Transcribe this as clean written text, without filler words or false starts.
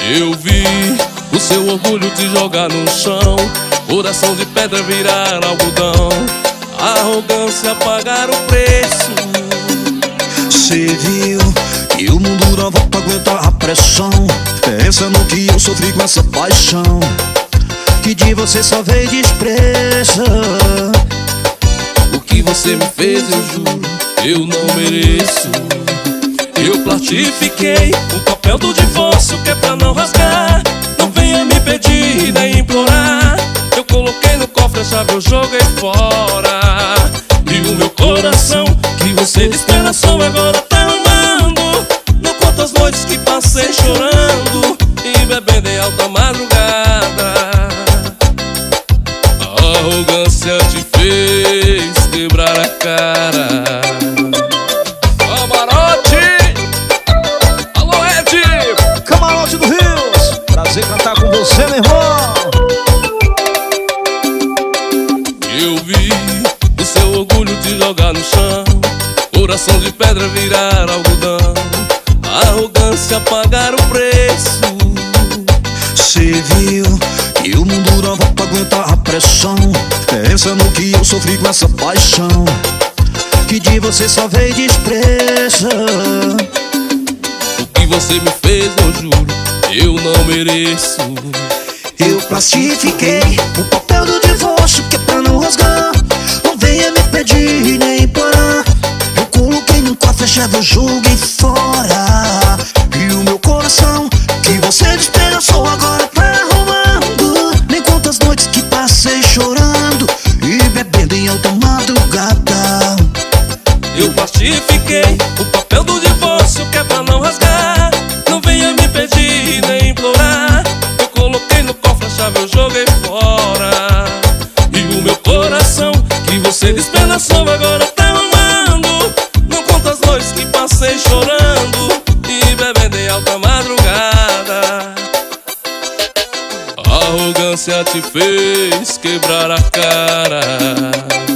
Eu vi o seu orgulho te jogar no chão, coração de pedra virar algodão, a arrogância pagar o preço. Cê viu que o mundo não vai pra aguentar a pressão, pensando que eu sofri com essa paixão, que de você só veio desprezo. O que você me fez, eu juro, eu não mereço. Eu plastifiquei o papel do divórcio, que é pra não rasgar. Não venha me pedir nem implorar. Eu coloquei no cofre a chave, eu joguei fora. E o meu coração, que você despedaçou, agora tá amando. Não conta as noites que passei chorando e bebendo em alta madrugada. A arrogância te fez quebrar a cara. Camarote do Rios, prazer cantar com você, meu irmão. Eu vi o seu orgulho te jogar no chão, coração de pedra virar algodão, a arrogância pagar o preço. Cê viu que o mundo não vai pra aguentar a pressão, pensando que eu sofri com essa paixão, que de você só veio desprezo. O que você me fez, eu juro, eu não mereço. Eu plastifiquei o papel do divórcio, que é pra não rasgar. Não venha me pedir nem implorar. Eu coloquei no cofre a chave, eu joguei fora. E o meu coração, que você despedaçou, agora tá arrumando. Nem quantas noites que passei chorando e bebendo em alta madrugada. Eu plastifiquei o papel do divórcio, que é pra não rasgar. Não venha me pedir nem implorar. Eu coloquei no cofre a chave, eu joguei fora. E o meu coração, que você despedaçou, agora tá amando. Não conta as noites que passei chorando e bebendo em alta madrugada. A arrogância te fez quebrar a cara.